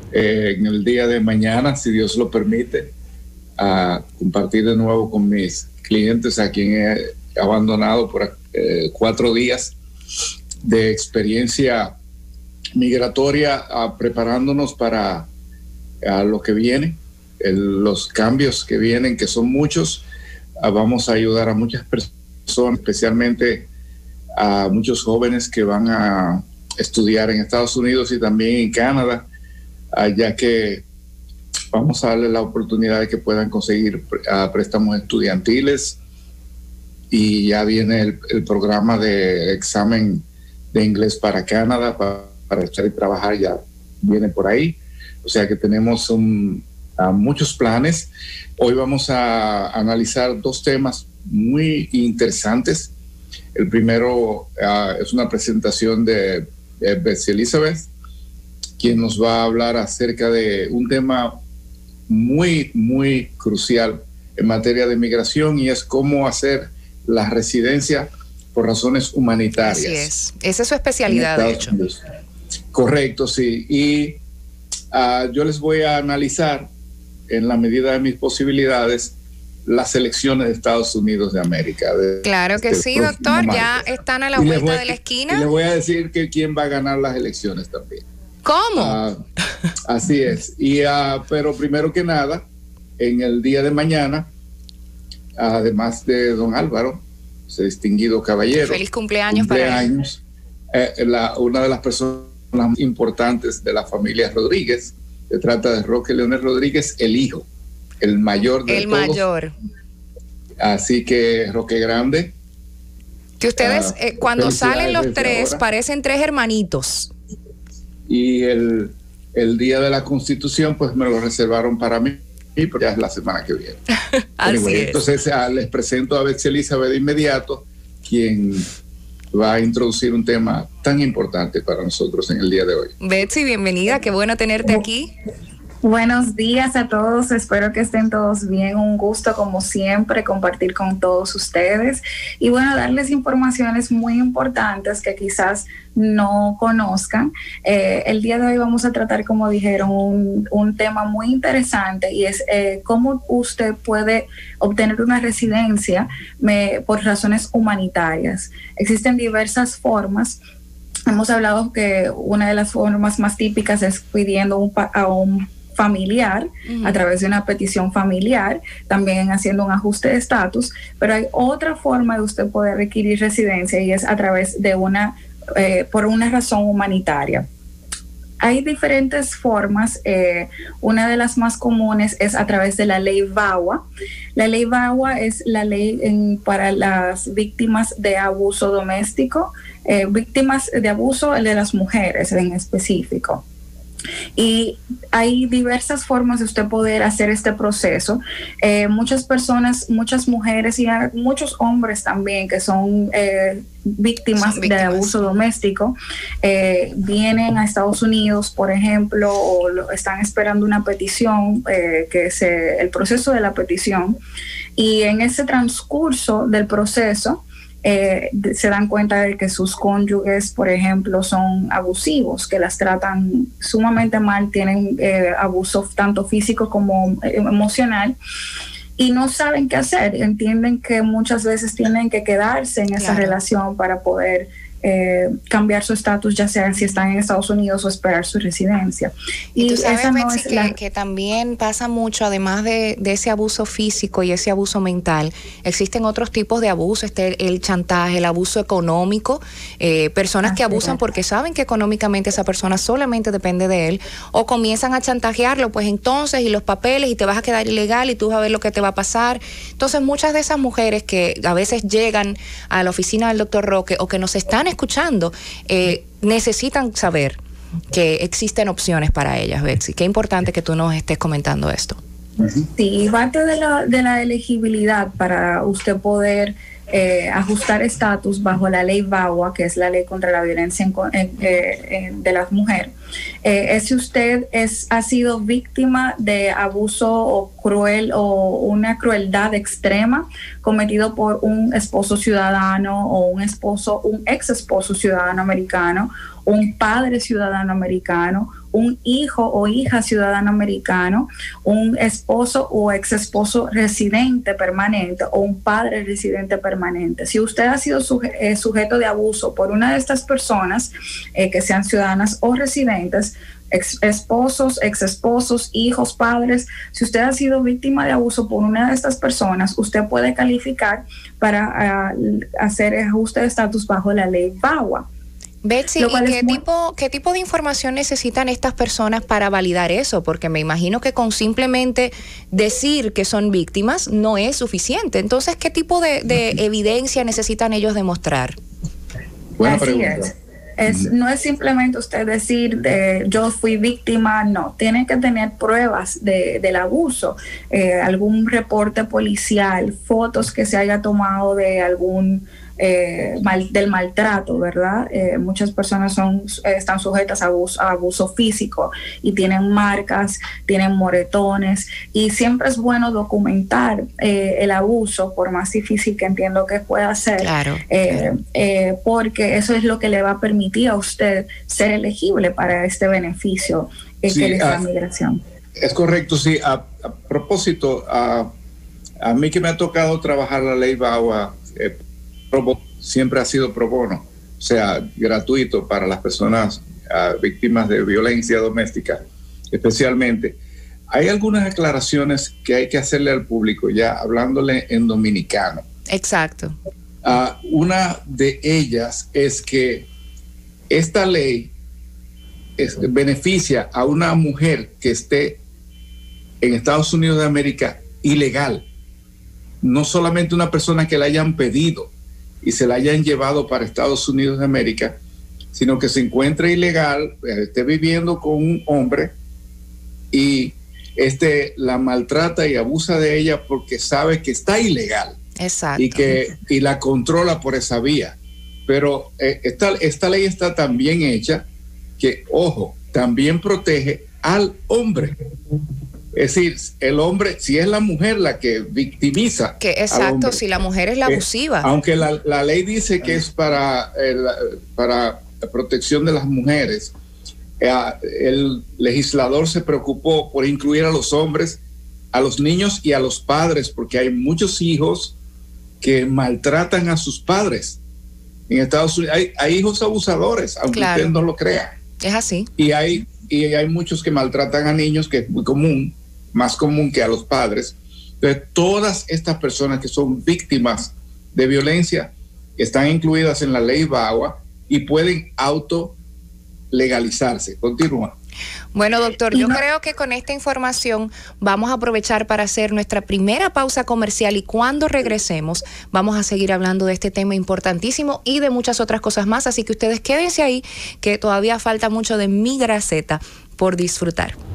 en el día de mañana, si Dios lo permite, a compartir de nuevo con mis clientes a quien he abandonado por 4 días de experiencia migratoria, preparándonos para lo que viene, los cambios que vienen, que son muchos. Vamos a ayudar a muchas personas, especialmente a muchos jóvenes que van a estudiar en Estados Unidos y también en Canadá, ya que vamos a darle la oportunidad de que puedan conseguir préstamos estudiantiles, y ya viene el programa de examen de inglés para Canadá, para estar y trabajar, ya viene por ahí. O sea que tenemos muchos planes. Hoy vamos a analizar 2 temas muy interesantes. El primero es una presentación de Betsy Elizabeth, quien nos va a hablar acerca de un tema muy, muy crucial en materia de migración, y es cómo hacer la residencia por razones humanitarias. Así es. Esa es su especialidad, de hecho. Unidos. Correcto, sí. Y yo les voy a analizar, en la medida de mis posibilidades, las elecciones de Estados Unidos de América. Claro que sí, doctor. Ya están a la vuelta de la esquina. Y les voy a decir que quién va a ganar las elecciones también. ¿Cómo? Así es. Pero primero que nada, en el día de mañana, además de don Álvaro, ese distinguido caballero. Feliz cumpleaños para él. Una de las personas más importantes de la familia Rodríguez, se trata de Roque Leonel Rodríguez, el hijo, el mayor de todos. El mayor. Así que Roque Grande. Que ustedes cuando salen los 3 parecen 3 hermanitos. Y el día de la Constitución pues me lo reservaron para mí, pero ya es la semana que viene. Así es. Entonces les presento a Betsy Elizabeth de inmediato, quien va a introducir un tema tan importante para nosotros en el día de hoy. Betsy, bienvenida, qué bueno tenerte aquí. Buenos días a todos, espero que estén todos bien, un gusto como siempre compartir con todos ustedes y bueno, darles informaciones muy importantes que quizás no conozcan. El día de hoy vamos a tratar, como dijeron, un tema muy interesante, y es cómo usted puede obtener una residencia por razones humanitarias. Existen diversas formas. Hemos hablado que una de las formas más típicas es pidiendo a un familiar, a través de una petición familiar, también haciendo un ajuste de estatus, pero hay otra forma de usted poder requerir residencia, y es a través de por una razón humanitaria. Hay diferentes formas. Una de las más comunes es a través de la ley VAWA. La ley VAWA es la ley para las víctimas de abuso doméstico, víctimas de abuso de las mujeres en específico. Y hay diversas formas de usted poder hacer este proceso. Muchas personas, muchas mujeres y muchos hombres también que son víctimas de abuso doméstico, vienen a Estados Unidos, por ejemplo, o están esperando una petición, que es el proceso de la petición, y en ese transcurso del proceso se dan cuenta de que sus cónyuges, por ejemplo, son abusivos, que las tratan sumamente mal, tienen abuso tanto físico como emocional, y no saben qué hacer. Entienden que muchas veces tienen que quedarse en esa relación para poder cambiar su estatus, ya sea si están en Estados Unidos o esperar su residencia. Y tú sabes, esa no Betsy, que también pasa mucho, además de ese abuso físico y ese abuso mental, existen otros tipos de abuso, el chantaje, el abuso económico, personas que abusan porque saben que económicamente esa persona solamente depende de él, o comienzan a chantajearlo, pues entonces, y los papeles, y te vas a quedar ilegal, y tú vas a ver lo que te va a pasar. Entonces, muchas de esas mujeres que a veces llegan a la oficina del doctor Roque, o que nos están escuchando, necesitan saber que existen opciones para ellas, Betsy. Qué importante que tú nos estés comentando esto. Sí, parte de la elegibilidad para usted poder ajustar estatus bajo la ley VAWA, que es la ley contra la violencia de las mujeres, es si usted ha sido víctima de abuso o una crueldad extrema cometido por un esposo ciudadano, o un ex esposo ciudadano americano, un padre ciudadano americano, un hijo o hija ciudadano americano, un esposo o ex esposo residente permanente o un padre residente permanente. Si usted ha sido sujeto de abuso por una de estas personas, que sean ciudadanas o residentes, esposos, ex esposos, hijos, padres, si usted ha sido víctima de abuso por una de estas personas, usted puede calificar para hacer ajuste de estatus bajo la ley VAWA. Betsy, ¿y qué tipo de información necesitan estas personas para validar eso? Porque me imagino que con simplemente decir que son víctimas no es suficiente. Entonces, ¿qué tipo de evidencia necesitan ellos demostrar? Buena pregunta. No es simplemente usted decir yo fui víctima, no, tiene que tener pruebas del abuso, algún reporte policial, fotos que se haya tomado de algún del maltrato, ¿verdad? Muchas personas están sujetas a abuso físico y tienen marcas, tienen moretones, y siempre es bueno documentar el abuso, por más difícil que entiendo que pueda ser, claro. Porque eso es lo que le va a permitir a usted ser elegible para este beneficio que le da migración. Es correcto, sí. A propósito, a mí que me ha tocado trabajar la ley VAWA, siempre ha sido pro bono, o sea, gratuito para las personas víctimas de violencia doméstica, especialmente. Hay algunas aclaraciones que hay que hacerle al público, ya hablándole en dominicano. Exacto. Una de ellas es que esta ley beneficia a una mujer que esté en Estados Unidos de América ilegal, no solamente una persona que la hayan pedido y se la hayan llevado para Estados Unidos de América, sino que se encuentre ilegal, esté viviendo con un hombre y la maltrata y abusa de ella porque sabe que está ilegal. Exacto. Y la controla por esa vía. Pero esta ley está tan bien hecha que, ojo, también protege al hombre. Es decir, el hombre, si es la mujer la que victimiza. Exacto, hombre, si la mujer es la abusiva. Aunque la ley dice que es para la protección de las mujeres, el legislador se preocupó por incluir a los hombres, a los niños y a los padres, porque hay muchos hijos que maltratan a sus padres. En Estados Unidos hay hijos abusadores, aunque claro, usted no lo crea. Es así. Y hay muchos que maltratan a niños, que es muy común, más común que a los padres. Entonces, todas estas personas que son víctimas de violencia están incluidas en la ley VAWA y pueden autolegalizarse. Continúa. Bueno, doctor, yo creo que con esta información vamos a aprovechar para hacer nuestra primera pausa comercial, y cuando regresemos vamos a seguir hablando de este tema importantísimo y de muchas otras cosas más, así que ustedes quédense ahí, que todavía falta mucho de Mi Graceta por disfrutar.